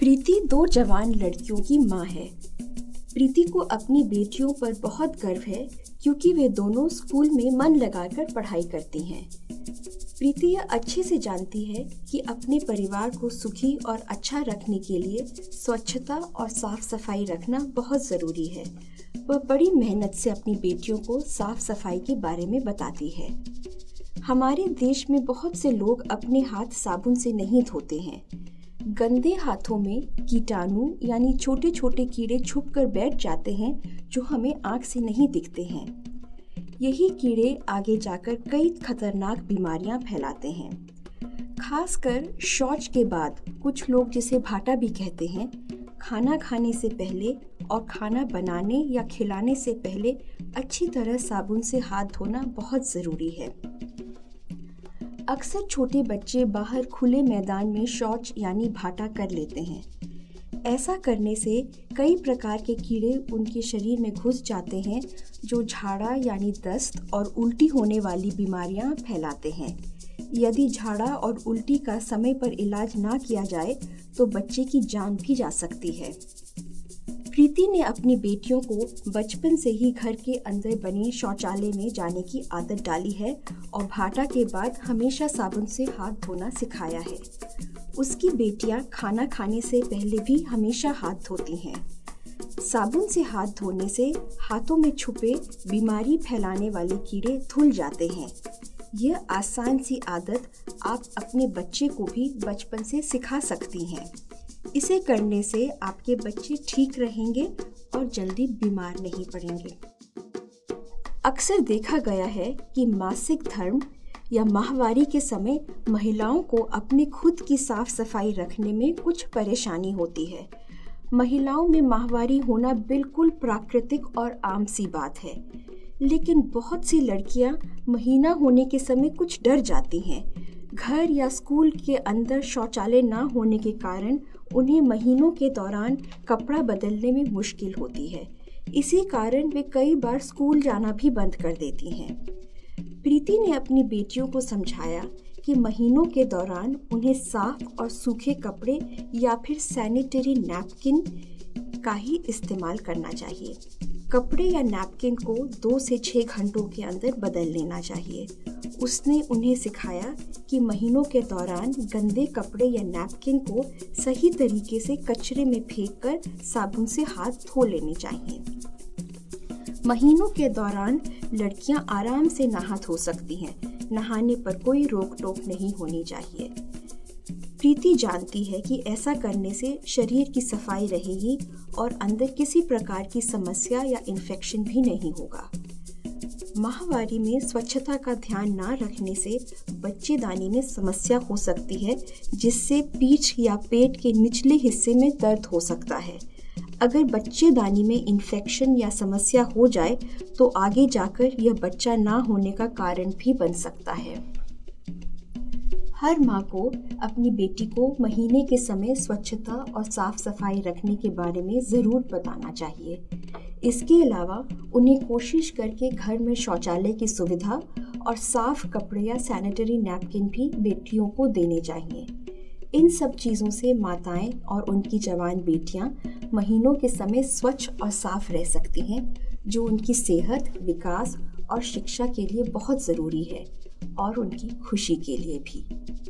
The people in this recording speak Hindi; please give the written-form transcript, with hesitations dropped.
प्रीति 2 जवान लड़कियों की माँ है। प्रीति को अपनी बेटियों पर बहुत गर्व है क्योंकि वे दोनों स्कूल में मन लगाकर पढ़ाई करती हैं। प्रीति यह अच्छे से जानती है कि अपने परिवार को सुखी और अच्छा रखने के लिए स्वच्छता और साफ सफाई रखना बहुत ज़रूरी है। वह बड़ी मेहनत से अपनी बेटियों को साफ सफाई के बारे में बताती है। हमारे देश में बहुत से लोग अपने हाथ साबुन से नहीं धोते हैं। गंदे हाथों में कीटाणु यानी छोटे छोटे कीड़े छुपकर बैठ जाते हैं जो हमें आँख से नहीं दिखते हैं। यही कीड़े आगे जाकर कई खतरनाक बीमारियां फैलाते हैं। खासकर शौच के बाद कुछ लोग जिसे भाटा भी कहते हैं, खाना खाने से पहले और खाना बनाने या खिलाने से पहले अच्छी तरह साबुन से हाथ धोना बहुत ज़रूरी है। अक्सर छोटे बच्चे बाहर खुले मैदान में शौच यानी भाटा कर लेते हैं। ऐसा करने से कई प्रकार के कीड़े उनके शरीर में घुस जाते हैं जो झाड़ा यानी दस्त और उल्टी होने वाली बीमारियां फैलाते हैं। यदि झाड़ा और उल्टी का समय पर इलाज ना किया जाए तो बच्चे की जान भी जा सकती है। प्रीति ने अपनी बेटियों को बचपन से ही घर के अंदर बने शौचालय में जाने की आदत डाली है और भाटा के बाद हमेशा साबुन से हाथ धोना सिखाया है। उसकी बेटियां खाना खाने से पहले भी हमेशा हाथ धोती हैं। साबुन से हाथ धोने से हाथों में छुपे बीमारी फैलाने वाले कीड़े धुल जाते हैं। यह आसान सी आदत आप अपने बच्चे को भी बचपन से सिखा सकती हैं। इसे करने से आपके बच्चे ठीक रहेंगे और जल्दी बीमार नहीं पड़ेंगे। अक्सर देखा गया है कि मासिक धर्म या माहवारी के समय महिलाओं को अपने खुद की साफ सफाई रखने में कुछ परेशानी होती है। महिलाओं में माहवारी होना बिल्कुल प्राकृतिक और आम सी बात है, लेकिन बहुत सी लड़कियां महीना होने के समय कुछ डर जाती हैं। घर या स्कूल के अंदर शौचालय ना होने के कारण उन्हें महीनों के दौरान कपड़ा बदलने में मुश्किल होती है। इसी कारण वे कई बार स्कूल जाना भी बंद कर देती हैं। प्रीति ने अपनी बेटियों को समझाया कि महीनों के दौरान उन्हें साफ और सूखे कपड़े या फिर सैनिटरी नैपकिन का ही इस्तेमाल करना चाहिए। कपड़े या नैपकिन को 2 से 6 घंटों के अंदर बदल लेना चाहिए। उसने उन्हें सिखाया कि महीनों के दौरान गंदे कपड़े या नैपकिन को सही तरीके से कचरे में फेंककर साबुन से हाथ धो लेने चाहिए। महीनों के दौरान लड़कियां आराम से नहा धो सकती हैं। नहाने पर कोई रोक टोक नहीं होनी चाहिए। प्रीति जानती है कि ऐसा करने से शरीर की सफाई रहेगी और अंदर किसी प्रकार की समस्या या इन्फेक्शन भी नहीं होगा। माहवारी में स्वच्छता का ध्यान ना रखने से बच्चेदानी में समस्या हो सकती है, जिससे पीठ या पेट के निचले हिस्से में दर्द हो सकता है। अगर बच्चेदानी में इन्फेक्शन या समस्या हो जाए तो आगे जाकर यह बच्चा ना होने का कारण भी बन सकता है। हर माँ को अपनी बेटी को महीने के समय स्वच्छता और साफ सफाई रखने के बारे में ज़रूर बताना चाहिए। इसके अलावा उन्हें कोशिश करके घर में शौचालय की सुविधा और साफ कपड़े या सैनिटरी नैपकिन भी बेटियों को देने चाहिए। इन सब चीज़ों से माताएं और उनकी जवान बेटियां महीनों के समय स्वच्छ और साफ रह सकती हैं, जो उनकी सेहत, विकास और शिक्षा के लिए बहुत ज़रूरी है और उनकी खुशी के लिए भी।